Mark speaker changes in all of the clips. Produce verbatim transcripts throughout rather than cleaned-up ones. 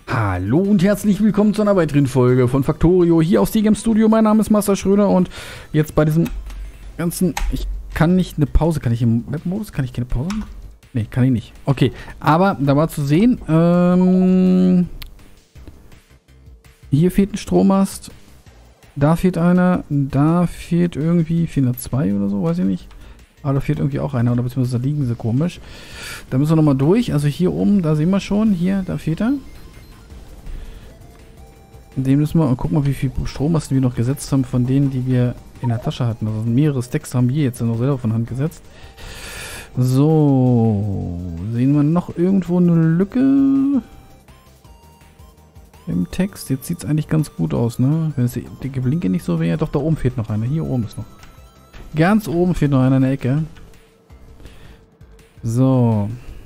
Speaker 1: Hallo und herzlich willkommen zu einer weiteren Folge von Factorio hier aus T-Game Studio. Mein Name ist Master Schröder und jetzt bei diesem ganzen... Ich kann nicht eine Pause... Kann ich im Webmodus? Kann ich keine Pause machen? Nee, kann ich nicht. Okay, aber da war zu sehen, ähm... hier fehlt ein Strommast. Da fehlt einer. Da fehlt irgendwie... Fehlen da zwei oder so? Weiß ich nicht. Aber da fehlt irgendwie auch einer. Oder beziehungsweise da liegen sie komisch. Da müssen wir nochmal durch. Also hier oben, da sehen wir schon. Hier, da fehlt er. Den müssen wir mal gucken, wie viel Strommasten wir noch gesetzt haben von denen, die wir in der Tasche hatten. Also mehrere Stacks haben wir jetzt noch selber von Hand gesetzt. So. Sehen wir noch irgendwo eine Lücke im Text? Jetzt sieht es eigentlich ganz gut aus, ne? Wenn es die dicke Blinke nicht so wäre. Doch, da oben fehlt noch einer. Hier oben ist noch. Ganz oben fehlt noch einer in der Ecke. So.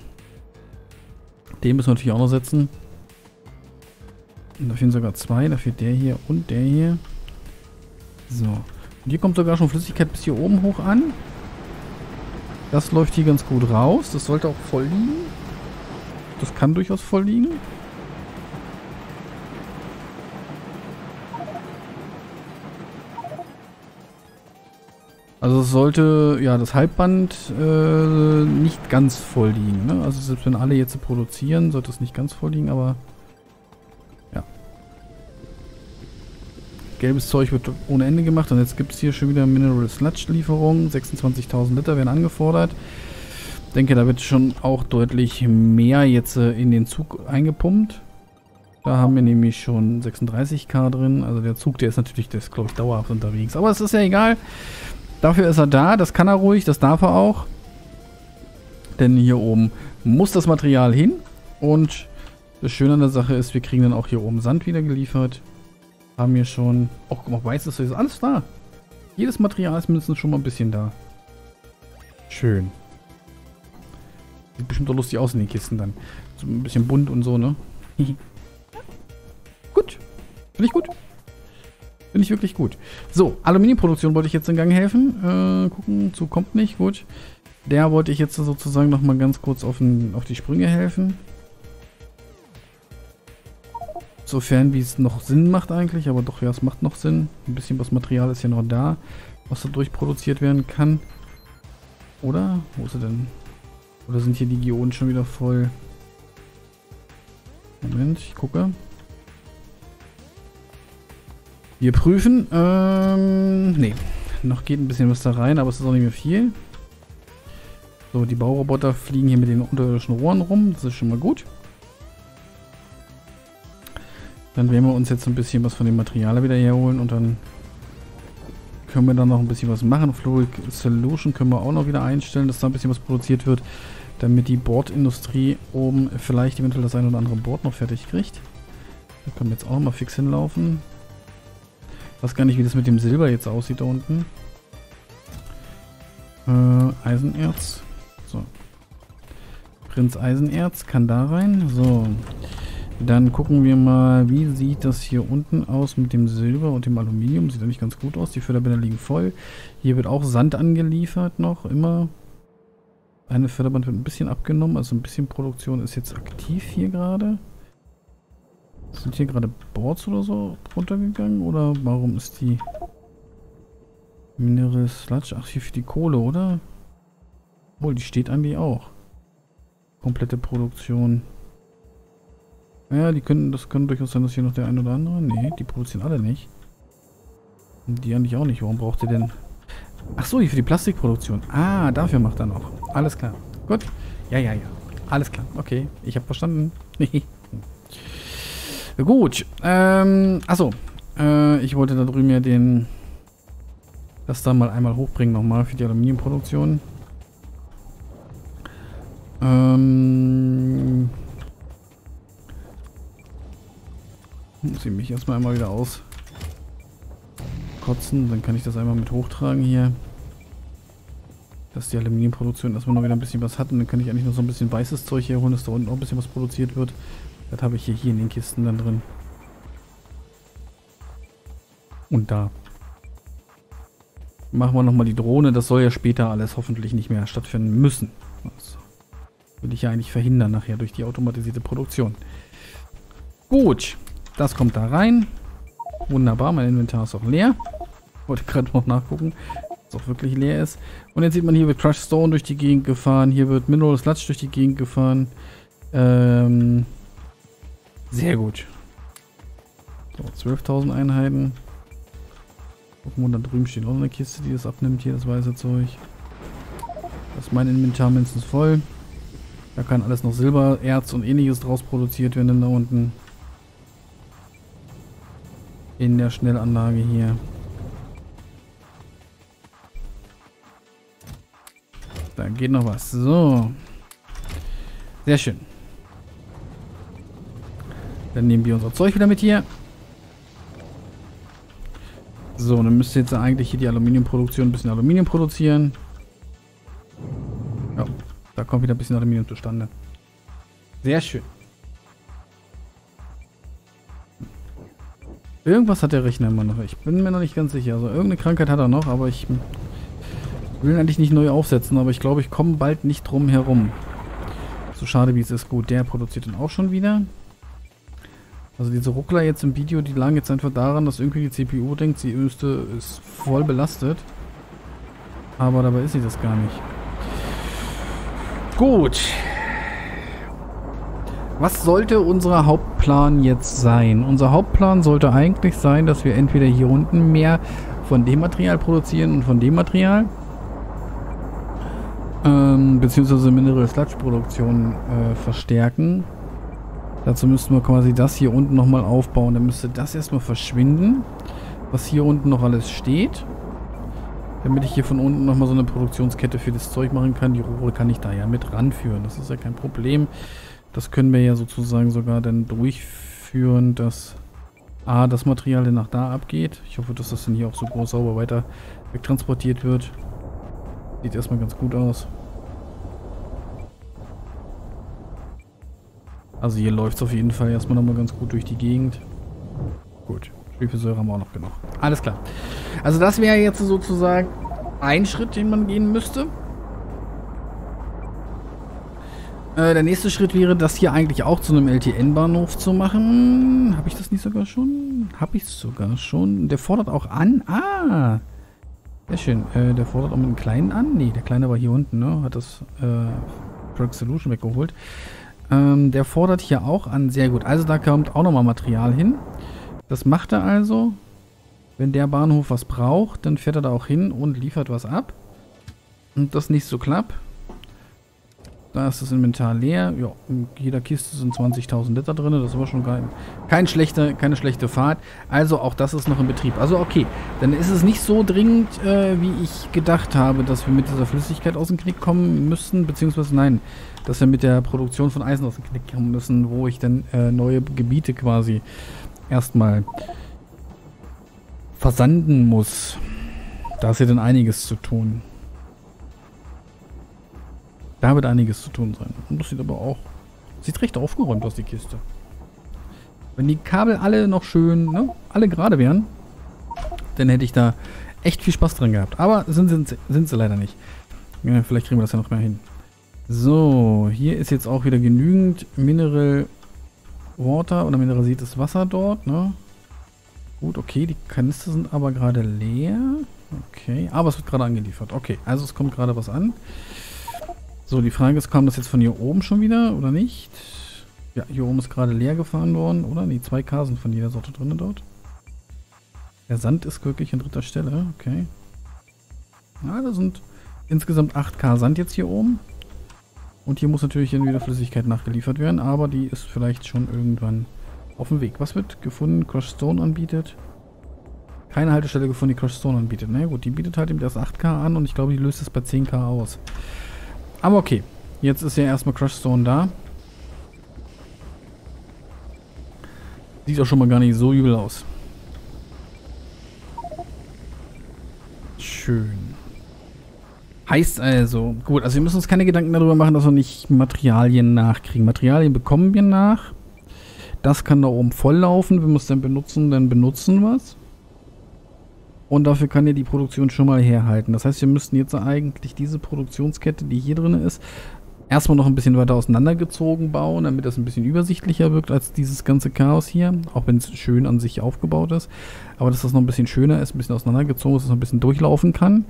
Speaker 1: Den müssen wir natürlich auch noch setzen. Und da fehlen sogar zwei. Da fehlt der hier und der hier. So. Und hier kommt sogar schon Flüssigkeit bis hier oben hoch an. Das läuft hier ganz gut raus. Das sollte auch voll liegen. Das kann durchaus voll liegen. Also es sollte, ja, das Halbband äh, nicht ganz voll liegen. Ne? Also selbst wenn alle jetzt produzieren, sollte es nicht ganz voll liegen, aber ja. Gelbes Zeug wird ohne Ende gemacht und jetzt gibt es hier schon wieder Mineral Sludge Lieferungen. sechsundzwanzigtausend Liter werden angefordert. Ich denke, da wird schon auch deutlich mehr jetzt äh, in den Zug eingepumpt. Da haben wir nämlich schon sechsunddreißigtausend drin. Also der Zug, der ist natürlich, der ist glaube ich dauerhaft unterwegs. Aber es ist ja egal. Dafür ist er da, das kann er ruhig, das darf er auch. Denn hier oben muss das Material hin. Und das Schöne an der Sache ist, wir kriegen dann auch hier oben Sand wieder geliefert. Haben wir schon... Oh, guck mal, weiß ist alles da. Jedes Material ist mindestens schon mal ein bisschen da. Schön. Sieht bestimmt auch lustig aus in den Kisten dann. So ein bisschen bunt und so, ne? Gut. Finde ich gut. Finde ich wirklich gut. So, Aluminiumproduktion wollte ich jetzt in Gang helfen. Äh, gucken, zu kommt nicht. Gut. Der wollte ich jetzt sozusagen nochmal ganz kurz auf, den, auf die Sprünge helfen. Sofern wie es noch Sinn macht eigentlich. Aber doch, ja, es macht noch Sinn. Ein bisschen was Material ist ja noch da, was da durchproduziert werden kann. Oder? Wo ist er denn? Oder sind hier die Geoden schon wieder voll? Moment, ich gucke. Wir prüfen. Ähm, nee. Noch geht ein bisschen was da rein, aber es ist auch nicht mehr viel. So, die Bauroboter fliegen hier mit den unterirdischen Rohren rum. Das ist schon mal gut. Dann werden wir uns jetzt ein bisschen was von dem Material wieder herholen und dann können wir dann noch ein bisschen was machen. Fluid Solution können wir auch noch wieder einstellen, dass da ein bisschen was produziert wird, damit die Bordindustrie oben vielleicht eventuell das ein oder andere Board noch fertig kriegt. Da können wir jetzt auch noch mal fix hinlaufen. Ich weiß gar nicht, wie das mit dem Silber jetzt aussieht da unten. Äh, Eisenerz. So. Prinz Eisenerz kann da rein. So. Dann gucken wir mal, wie sieht das hier unten aus mit dem Silber und dem Aluminium. Sieht eigentlich ganz gut aus. Die Förderbänder liegen voll. Hier wird auch Sand angeliefert noch, immer. Eine Förderband wird ein bisschen abgenommen. Also ein bisschen Produktion ist jetzt aktiv hier gerade. Sind hier gerade Boards oder so runtergegangen? Oder warum ist die Mineral Sludge? Ach, hier für die Kohle, oder? Obwohl, die steht eigentlich auch. Komplette Produktion. Ja, die können, das können durchaus sein, dass hier noch der ein oder andere... Nee, die produzieren alle nicht. Und die eigentlich auch nicht. Warum braucht ihr denn... Ach so, hier für die Plastikproduktion. Ah, dafür macht er noch. Alles klar. Gut. Ja, ja, ja. Alles klar. Okay, ich habe verstanden. Gut, ähm, achso, äh, ich wollte da drüben ja den, das da mal einmal hochbringen nochmal für die Aluminiumproduktion. Ähm, muss ich mich erstmal einmal wieder auskotzen, dann kann ich das einmal mit hochtragen hier. Dass die Aluminiumproduktion erstmal noch wieder ein bisschen was hat und dann kann ich eigentlich noch so ein bisschen weißes Zeug hier holen, dass da unten auch ein bisschen was produziert wird. Das habe ich hier, hier in den Kisten dann drin. Und da. Machen wir nochmal die Drohne. Das soll ja später alles hoffentlich nicht mehr stattfinden müssen. Das will ich ja eigentlich verhindern nachher durch die automatisierte Produktion. Gut, das kommt da rein. Wunderbar, mein Inventar ist auch leer. Wollte gerade noch nachgucken, dass es auch wirklich leer ist. Und jetzt sieht man, hier wird Crushed Stone durch die Gegend gefahren. Hier wird Mineral Sludge durch die Gegend gefahren. Ähm, sehr gut. So, zwölftausend Einheiten. Gucken wir, da drüben steht auch eine Kiste, die das abnimmt, hier das weiße Zeug. Das ist mein Inventar mindestens voll. Da kann alles noch Silber, Erz und ähnliches draus produziert werden da unten. In der Schnellanlage hier. Da geht noch was. So. Sehr schön. Dann nehmen wir unser Zeug wieder mit hier. So, dann müsste jetzt eigentlich hier die Aluminiumproduktion ein bisschen Aluminium produzieren. Ja, da kommt wieder ein bisschen Aluminium zustande. Sehr schön. Irgendwas hat der Rechner immer noch. Ich bin mir noch nicht ganz sicher. Also irgendeine Krankheit hat er noch, aber ich will eigentlich nicht neu aufsetzen, aber ich glaube, ich komme bald nicht drum herum. So schade wie es ist. Gut, der produziert dann auch schon wieder. Also diese Ruckler jetzt im Video, die lagen jetzt einfach daran, dass irgendwie die C P U denkt, sie müsste, ist voll belastet. Aber dabei ist sie das gar nicht. Gut. Was sollte unser Hauptplan jetzt sein? Unser Hauptplan sollte eigentlich sein, dass wir entweder hier unten mehr von dem Material produzieren und von dem Material. Ähm, beziehungsweise Mineral Sludge Produktion äh, verstärken. Dazu müssten wir quasi das hier unten nochmal aufbauen. Dann müsste das erstmal verschwinden, was hier unten noch alles steht. Damit ich hier von unten nochmal so eine Produktionskette für das Zeug machen kann. Die Rohre kann ich da ja mit ranführen. Das ist ja kein Problem. Das können wir ja sozusagen sogar dann durchführen, dass A, das Material dann nach da abgeht. Ich hoffe, dass das dann hier auch so groß sauber weiter wegtransportiert wird. Sieht erstmal ganz gut aus. Also hier läuft es auf jeden Fall erstmal nochmal ganz gut durch die Gegend. Gut, Schwefelsäure haben wir auch noch genug. Alles klar. Also das wäre jetzt sozusagen ein Schritt, den man gehen müsste. Äh, der nächste Schritt wäre, das hier eigentlich auch zu einem L T N-Bahnhof zu machen. Habe ich das nicht sogar schon? Habe ich es sogar schon. Der fordert auch an. Ah! Sehr schön. Äh, der fordert auch mit einem kleinen an. Nee, der kleine war hier unten, ne? Hat das äh, Drug Solution weggeholt. Ähm, der fordert hier auch an. Sehr gut. Also da kommt auch nochmal Material hin. Das macht er also. Wenn der Bahnhof was braucht, dann fährt er da auch hin und liefert was ab. Und das nicht so knapp. Da ist das Inventar leer. Ja, in jeder Kiste sind zwanzigtausend Liter drin. Das war schon kein, kein schlechte, keine schlechte Fahrt. Also auch das ist noch in Betrieb. Also okay, dann ist es nicht so dringend, äh, wie ich gedacht habe, dass wir mit dieser Flüssigkeit aus dem Knick kommen müssen. Beziehungsweise nein, dass wir mit der Produktion von Eisen aus dem Knick kommen müssen, wo ich dann äh, neue Gebiete quasi erstmal versanden muss. Da ist ja dann einiges zu tun. Da wird einiges zu tun sein. Und das sieht aber auch... Sieht recht aufgeräumt aus, die Kiste. Wenn die Kabel alle noch schön, ne, alle gerade wären, dann hätte ich da echt viel Spaß dran gehabt. Aber sind, sind, sind sie leider nicht. Ja, vielleicht kriegen wir das ja noch mehr hin. So, hier ist jetzt auch wieder genügend Mineral Water oder mineralisiertes Wasser dort, ne? Gut, okay, die Kanister sind aber gerade leer. Okay, aber es wird gerade angeliefert. Okay, also es kommt gerade was an. So, die Frage ist, kam das jetzt von hier oben schon wieder oder nicht? Ja, hier oben ist gerade leer gefahren worden, oder? Die zwei K sind von jeder Sorte drin dort. Der Sand ist wirklich an dritter Stelle, okay. Ja, da sind insgesamt acht K Sand jetzt hier oben. Und hier muss natürlich dann wieder Flüssigkeit nachgeliefert werden, aber die ist vielleicht schon irgendwann auf dem Weg. Was wird gefunden? Crushed Stone anbietet. Keine Haltestelle gefunden, die Crushed Stone anbietet. Na gut, die bietet halt eben das acht K an und ich glaube, die löst es bei zehn K aus. Aber okay, jetzt ist ja erstmal Crushed Stone da. Sieht auch schon mal gar nicht so übel aus. Schön. Heißt also, gut, also wir müssen uns keine Gedanken darüber machen, dass wir nicht Materialien nachkriegen. Materialien bekommen wir nach. Das kann da oben volllaufen. Wenn wir es dann benutzen, dann benutzen wir es. Und dafür kann ja die Produktion schon mal herhalten. Das heißt, wir müssten jetzt eigentlich diese Produktionskette, die hier drin ist, erstmal noch ein bisschen weiter auseinandergezogen bauen, damit das ein bisschen übersichtlicher wirkt als dieses ganze Chaos hier. Auch wenn es schön an sich aufgebaut ist. Aber dass das noch ein bisschen schöner ist, ein bisschen auseinandergezogen ist, dass es noch ein bisschen durchlaufen kann.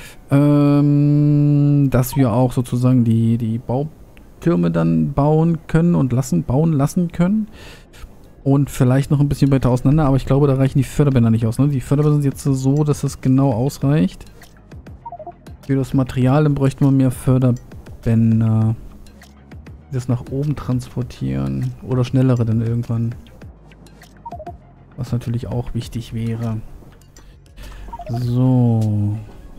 Speaker 1: Ähm, dass wir auch sozusagen die, die Bautürme dann bauen können und lassen, bauen lassen können. Und vielleicht noch ein bisschen weiter auseinander, aber ich glaube, da reichen die Förderbänder nicht aus. Ne? Die Förderbänder sind jetzt so, dass das genau ausreicht. Für das Material, dann bräuchten wir mehr Förderbänder. Die das nach oben transportieren. Oder schnellere dann irgendwann. Was natürlich auch wichtig wäre. So.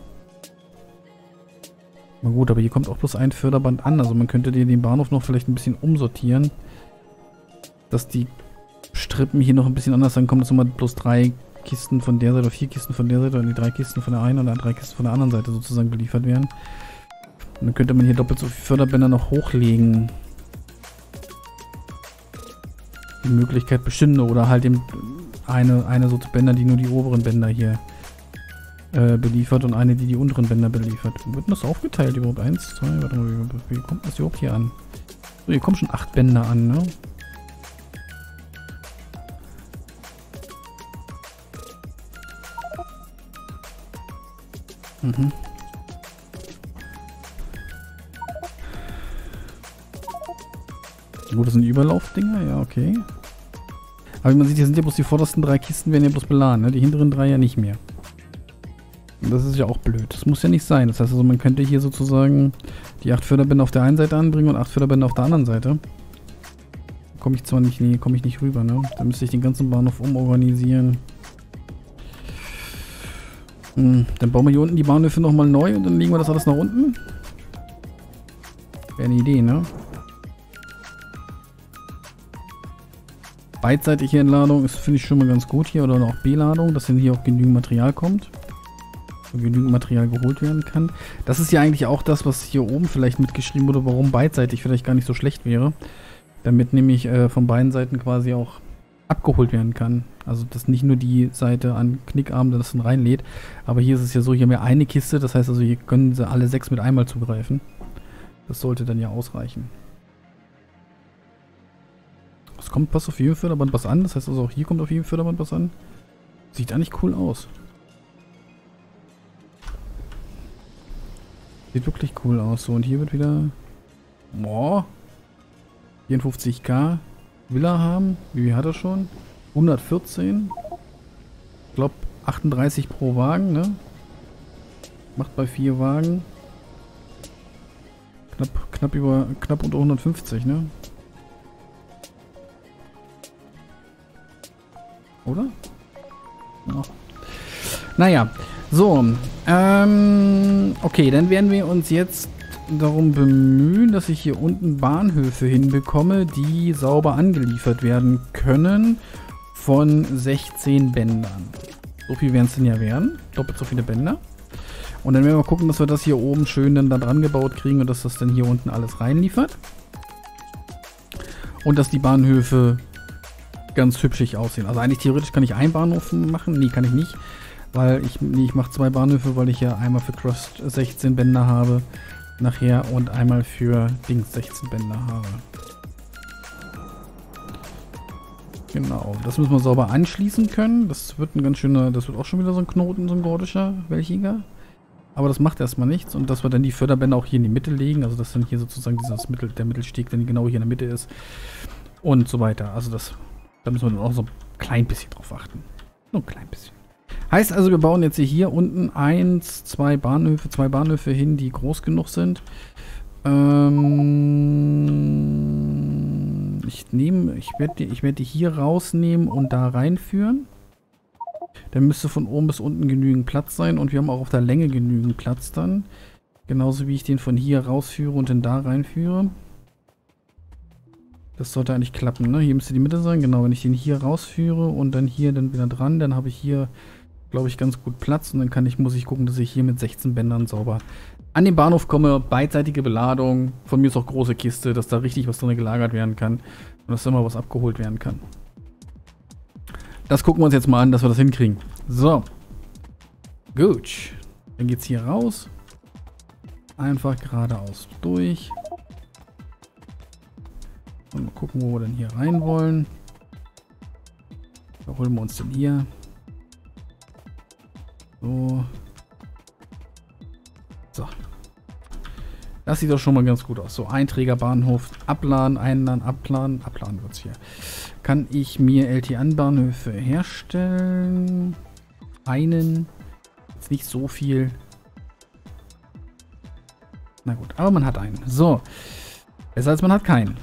Speaker 1: Na gut, aber hier kommt auch bloß ein Förderband an. Also man könnte den Bahnhof noch vielleicht ein bisschen umsortieren. Dass die Strippen hier noch ein bisschen anders ankommen. Dass immer bloß drei Kisten von der Seite oder vier Kisten von der Seite oder die drei Kisten von der einen oder drei Kisten von der anderen Seite sozusagen beliefert werden. Und dann könnte man hier doppelt so viele Förderbänder noch hochlegen. Die Möglichkeit bestünde. Oder halt eben eine, eine Sorte Bänder, die nur die oberen Bänder hier äh, beliefert und eine, die die unteren Bänder beliefert. Wird das aufgeteilt überhaupt? Eins, zwei, warte mal, wie, wie kommt das überhaupt hier an? So, hier kommen schon acht Bänder an, ne? Mhm. Gut, das sind Überlaufdinger, ja, okay. Aber wie man sieht, hier sind ja bloß die vordersten drei Kisten, werden ja bloß beladen, ne? Die hinteren drei ja nicht mehr. Und das ist ja auch blöd. Das muss ja nicht sein. Das heißt also, man könnte hier sozusagen die acht Förderbänder auf der einen Seite anbringen und acht Förderbänder auf der anderen Seite. Da komme ich zwar nicht, nee, komme ich nicht rüber, ne? Da müsste ich den ganzen Bahnhof umorganisieren. Hm, dann bauen wir hier unten die Bahnhöfe nochmal neu und dann legen wir das alles nach unten. Wäre eine Idee, ne? Beidseitige Entladung ist, finde ich, schon mal ganz gut hier. Oder auch B-Ladung, dass dann hier auch genügend Material kommt. Und genügend Material geholt werden kann. Das ist ja eigentlich auch das, was hier oben vielleicht mitgeschrieben wurde, warum beidseitig vielleicht gar nicht so schlecht wäre. Damit nämlich äh, von beiden Seiten quasi auch abgeholt werden kann. Also dass nicht nur die Seite an Knickarmen das dann reinlädt. Aber hier ist es ja so, hier haben wir eine Kiste. Das heißt also, hier können sie alle sechs mit einmal zugreifen. Das sollte dann ja ausreichen. Es kommt was auf jedem Förderband was an. Das heißt also, auch hier kommt auf jedem Förderband was an. Sieht eigentlich cool aus. Sieht wirklich cool aus. So, und hier wird wieder... Boah. vierundfünfzig K Villa haben. Wie viel hat er schon? hundertvierzehn. Ich glaube achtunddreißig pro Wagen, ne? Macht bei vier Wagen. Knapp, knapp über, knapp unter hundertfünfzig, ne? Oder? Ja. Naja, so. Ähm, okay, dann werden wir uns jetzt darum bemühen, dass ich hier unten Bahnhöfe hinbekomme, die sauber angeliefert werden können von sechzehn Bändern. So viel werden es denn ja werden. Doppelt so viele Bänder. Und dann werden wir gucken, dass wir das hier oben schön dann da dran gebaut kriegen und dass das dann hier unten alles reinliefert. Und dass die Bahnhöfe ganz hübschig aussehen. Also eigentlich theoretisch kann ich einen Bahnhof machen. Nee, kann ich nicht. Weil ich, nee, ich mache zwei Bahnhöfe, weil ich ja einmal für Crust sechzehn Bänder habe. Nachher und einmal für Dings sechzehn Bänder habe. Genau, das müssen wir sauber anschließen können. Das wird ein ganz schöner, das wird auch schon wieder so ein Knoten, so ein gordischer, welchiger. Aber das macht erstmal nichts. Und dass wir dann die Förderbänder auch hier in die Mitte legen. Also dass dann hier sozusagen dieses Mittel, der Mittelsteg dann genau hier in der Mitte ist. Und so weiter. Also das, da müssen wir dann auch so ein klein bisschen drauf achten. Nur ein klein bisschen. Heißt also, wir bauen jetzt hier unten eins, zwei Bahnhöfe, zwei Bahnhöfe hin, die groß genug sind. Ähm, ich nehme, ich werde die, ich werde die hier rausnehmen und da reinführen. Dann müsste von oben bis unten genügend Platz sein und wir haben auch auf der Länge genügend Platz dann. Genauso wie ich den von hier rausführe und dann da reinführe. Das sollte eigentlich klappen, ne? Hier müsste die Mitte sein. Genau, wenn ich den hier rausführe und dann hier dann wieder dran, dann habe ich hier, glaube ich, ganz gut Platz. Und dann kann ich, muss ich gucken, dass ich hier mit sechzehn Bändern sauber an den Bahnhof komme. Beidseitige Beladung. Von mir ist auch große Kiste, dass da richtig was drin gelagert werden kann. Und dass da immer was abgeholt werden kann. Das gucken wir uns jetzt mal an, dass wir das hinkriegen. So. Gut. Dann geht's hier raus. Einfach geradeaus durch. Und mal gucken, wo wir denn hier rein wollen. Da holen wir uns denn hier. So. So. Das sieht doch schon mal ganz gut aus. So, Einträgerbahnhof, abladen, einladen, abladen, abladen wird es hier. Kann ich mir L T N-Bahnhöfe herstellen? Einen. Jetzt nicht so viel. Na gut, aber man hat einen. So. Besser als man hat keinen.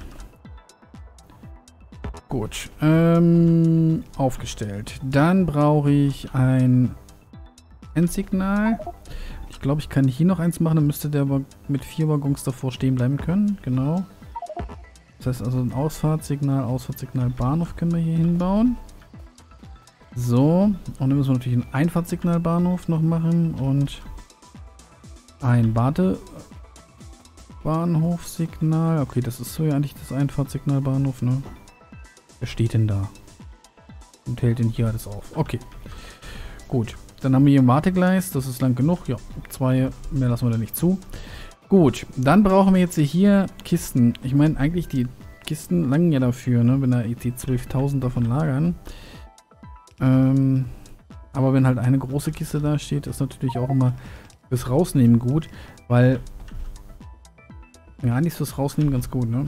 Speaker 1: Gut. Ähm, aufgestellt. Dann brauche ich ein Endsignal. Ich glaube, ich kann hier noch eins machen. Dann müsste der aber mit vier Waggons davor stehen bleiben können. Genau. Das heißt also ein Ausfahrtssignal, Ausfahrtssignal, Bahnhof können wir hier hinbauen. So. Und dann müssen wir natürlich ein Einfahrtssignal Bahnhof noch machen. Und ein Wartebahnhofsignal. Okay, das ist so ja eigentlich das Einfahrtssignal Bahnhof, ne? Wer steht denn da? Und hält denn hier alles auf? Okay. Gut. Dann haben wir hier ein Wartegleis. Das ist lang genug. Ja, zwei. Mehr lassen wir da nicht zu. Gut. Dann brauchen wir jetzt hier Kisten. Ich meine, eigentlich die Kisten langen ja dafür, ne? Wenn da die zwölftausend davon lagern. Ähm, aber wenn halt eine große Kiste da steht, ist natürlich auch immer fürs Rausnehmen gut. Weil, ja, eigentlich ist fürs Rausnehmen ganz gut, ne?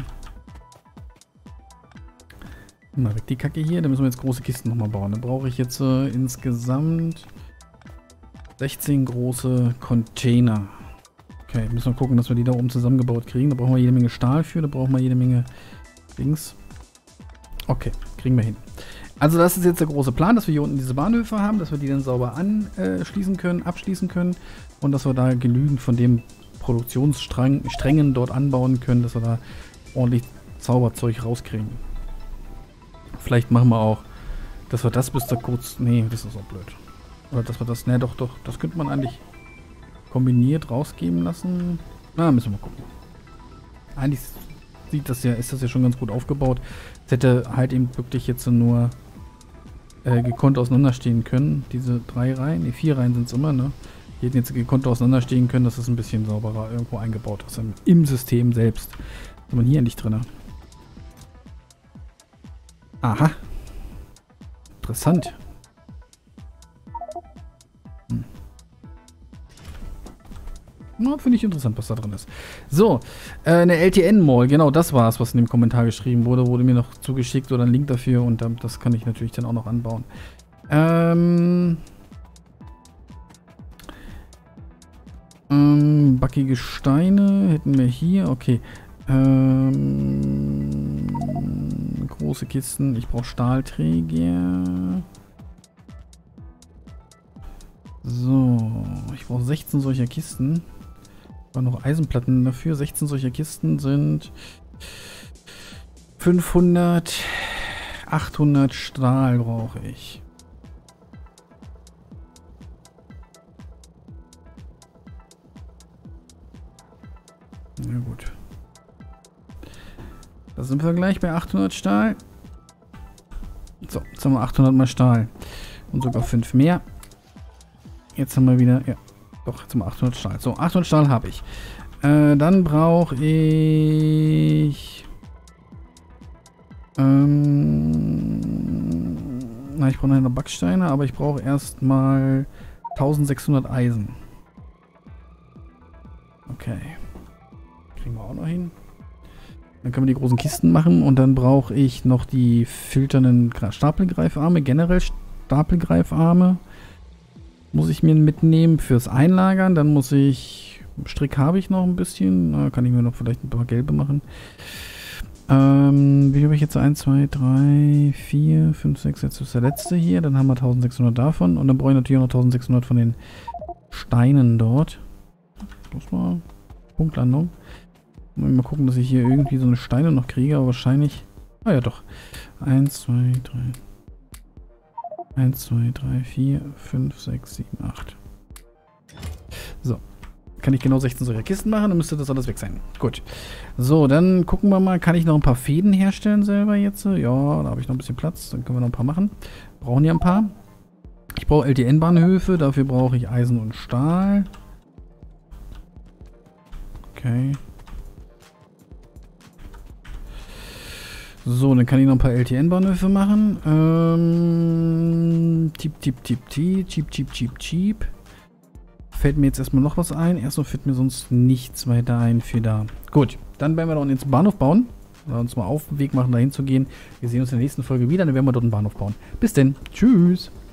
Speaker 1: Mal weg die Kacke hier. Dann müssen wir jetzt große Kisten nochmal bauen. Dann brauche ich jetzt äh, insgesamt sechzehn große Container. Okay, müssen wir gucken, dass wir die da oben zusammengebaut kriegen. Da brauchen wir jede Menge Stahl für. Da brauchen wir jede Menge Dings. Okay, kriegen wir hin. Also das ist jetzt der große Plan, dass wir hier unten diese Bahnhöfe haben, dass wir die dann sauber anschließen können, abschließen können und dass wir da genügend von dem Produktionssträngen dort anbauen können, dass wir da ordentlich Zauberzeug rauskriegen. Vielleicht machen wir auch, dass wir das bis da kurz... Nee, das ist auch blöd. Oder dass wir das... Ne, doch, doch. Das könnte man eigentlich kombiniert rausgeben lassen. Na, müssen wir mal gucken. Eigentlich sieht das ja, ist das ja schon ganz gut aufgebaut. Es hätte halt eben wirklich jetzt nur äh, gekonnt auseinanderstehen können. Diese drei Reihen, ne, vier Reihen sind es immer, ne? Die hätten jetzt gekonnt auseinanderstehen können, dass es ein bisschen sauberer irgendwo eingebaut ist. Im, im System selbst. Ist man hier endlich drin. Aha. Interessant. Hm. Na, finde ich interessant, was da drin ist. So, äh, eine L T N-Mall, genau das war es, was in dem Kommentar geschrieben wurde. Wurde mir noch zugeschickt oder ein Link dafür und ähm, das kann ich natürlich dann auch noch anbauen. Ähm... ähm backige Steine hätten wir hier, okay. Ähm... Große Kisten. Ich brauche Stahlträger. So. Ich brauche sechzehn solcher Kisten. Ich brauche noch Eisenplatten dafür. sechzehn solcher Kisten sind fünfhundert. achthundert Stahl brauche ich. Na gut. Da sind wir gleich bei achthundert Stahl. So, jetzt haben wir achthundert mal Stahl. Und sogar fünf mehr. Jetzt haben wir wieder... Ja, doch, jetzt haben wir achthundert Stahl. So, achthundert Stahl habe ich. Äh, dann brauche ich... Ähm... Na, ich brauche noch Backsteine, aber ich brauche erstmal eintausendsechshundert Eisen. Okay. Kriegen wir auch noch hin. Dann können wir die großen Kisten machen und dann brauche ich noch die filternden Stapelgreifarme. Generell Stapelgreifarme muss ich mir mitnehmen fürs Einlagern. Dann muss ich... Strick habe ich noch ein bisschen. Da kann ich mir noch vielleicht ein paar gelbe machen. Ähm, wie habe ich jetzt? eins, zwei, drei, vier, fünf, sechs. Jetzt ist der letzte hier. Dann haben wir eintausendsechshundert davon. Und dann brauche ich natürlich auch noch eintausendsechshundert von den Steinen dort. Das war Punktlandung. Mal gucken, dass ich hier irgendwie so eine Steine noch kriege, aber wahrscheinlich... Ah ja, doch. eins, zwei, drei. eins, zwei, drei, vier, fünf, sechs, sieben, acht. So. Kann ich genau sechzehn solcher Kisten machen, dann müsste das alles weg sein. Gut. So, dann gucken wir mal. Kann ich noch ein paar Fäden herstellen selber jetzt? Ja, da habe ich noch ein bisschen Platz. Dann können wir noch ein paar machen. Brauchen ja ein paar. Ich brauche L T N-Bahnhöfe. Dafür brauche ich Eisen und Stahl. Okay. So, dann kann ich noch ein paar L T N-Bahnhöfe machen. Ähm, Tiep, tiep, tiep, tiep, cheap, cheap, cheap, cheap. Fällt mir jetzt erstmal noch was ein. Erstmal fällt mir sonst nichts weiter ein für da. Gut, dann werden wir doch jetzt einen Bahnhof bauen. Wir uns mal auf den Weg machen, dahin zu gehen. Wir sehen uns in der nächsten Folge wieder, dann werden wir dort einen Bahnhof bauen. Bis denn. Tschüss.